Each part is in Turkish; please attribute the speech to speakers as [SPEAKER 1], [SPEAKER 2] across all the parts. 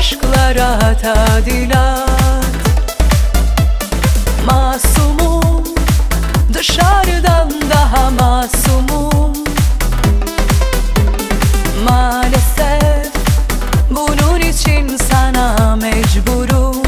[SPEAKER 1] aşklara tadilat. Masumum, dışarıdan daha masumum. Maalesef bunun için sana mecburum.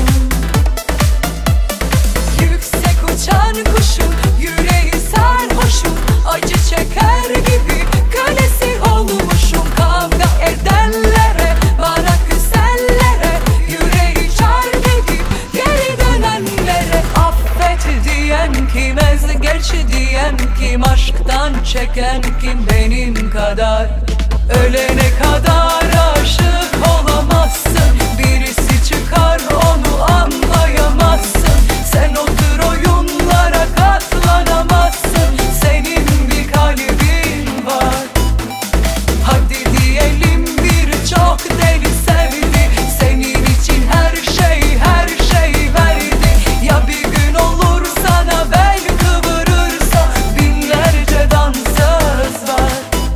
[SPEAKER 1] Yüksek uçan kuşun yüreği sarhoşum, acı çeker gibi kölesi olmuşum. Kavga edenlere, bana küsenlere, yüreği çarpıp geri dönenlere, affet diyen kim, ezgeç diyen kim, aşktan çeken kim benim kadar? Ölene kadar aşık olamazsın, birisi çıkar onu anlayamazsın. Sen otur oyunlara katlanamazsın, senin bir kalbin var. Hadi diyelim birçok deli sevdi, senin için her şey verdi. Ya bir gün olur sana bel kıvırırsa, binlerce dansöz var.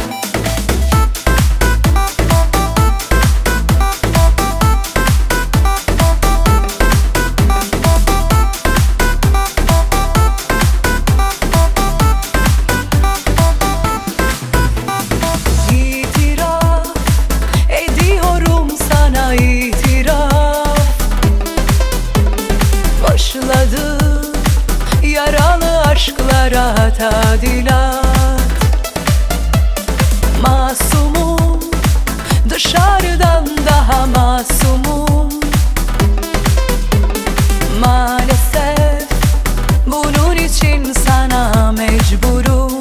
[SPEAKER 1] Başladı yaralı aşklara tadilat. Masumum, dışarıdan daha masumum. Maalesef bunun için sana mecburum.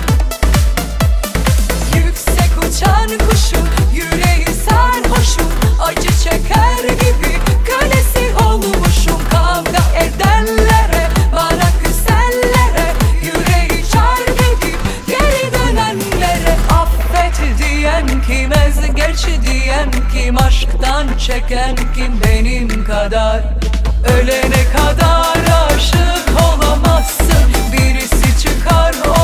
[SPEAKER 1] Yüksek uçan kuşun yüreği sarhoşum, acı çeker gibi kölesi olmuşum. Kavga edenlere, bana küsenlere, yüreği çarpıp geri dönenlere, affet diyen kim, ezgeç diyen kim, aşktan çeken kim benim kadar? Ölene kadar aşık olamazsın, birisi çıkar